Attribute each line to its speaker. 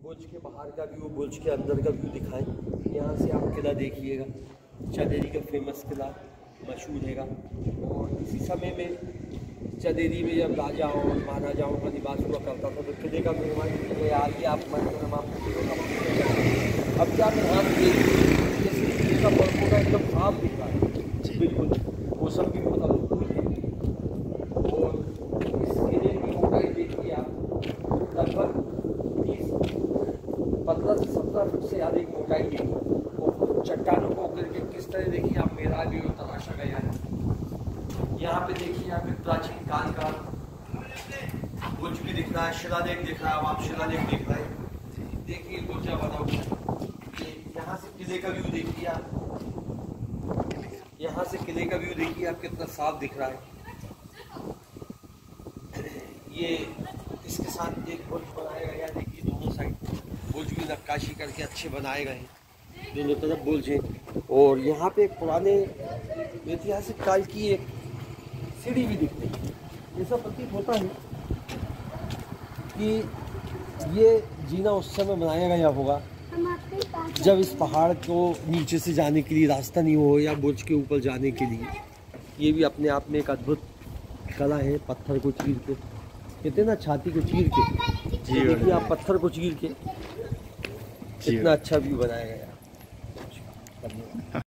Speaker 1: बुर्ज के बाहर का व्यू, बुर्ज के अंदर का व्यू दिखाएं। यहाँ से आप किला देखिएगा, चंदेरी का फेमस किला मशहूर हैगा। और इसी समय में चंदेरी में जब राजाओं और महाराजाओं का निवास हुआ करता था तो किले का निर्माण किया गया। आगे आप मनोरमा अब क्या यहाँ जैसे किले का बरकोटा एकदम साफ दिख रहा है, बिल्कुल मौसम भी बहुत अनुकूल है। और इस किले की मोटाई देखिए आप, लगभग 15 से 17 फुट से अधिक मोटाई है। और चट्टानों को करके किस तरह देखिए आप मेरा भी तराशा गया है। यहाँ पे देखिए आप प्राचीन काल का बुर्ज भी दिख रहा है, शिलालेख दिख रहा है। अब आप शिलालेख देख रहे हैं, देखिए बुर्जा बना हुआ है। यहाँ से किले का व्यू देखिए आप, यहाँ से किले का व्यू देखिए आप कितना साफ दिख रहा है। ये इसके साथ एक बुर्ज बनाया गया, देखिए दोनों साइड बुर्ज भी नक्काशी करके अच्छे बनाए गए हैं, दोनों तरफ बुर्ज हैं। और यहाँ पे एक पुराने ऐतिहासिक काल की एक सीढ़ी भी दिखती है। ऐसा प्रतीत होता है कि ये जीना उस समय बनाया गया होगा जब इस पहाड़ को नीचे से जाने के लिए रास्ता नहीं हो, या बुर्ज के ऊपर जाने के लिए। ये भी अपने आप में एक अद्भुत कला है, पत्थर को चीर के, कहते ना छाती को चीर के, देखिए आप पत्थर को चीर के कितना अच्छा व्यू बनाया गया।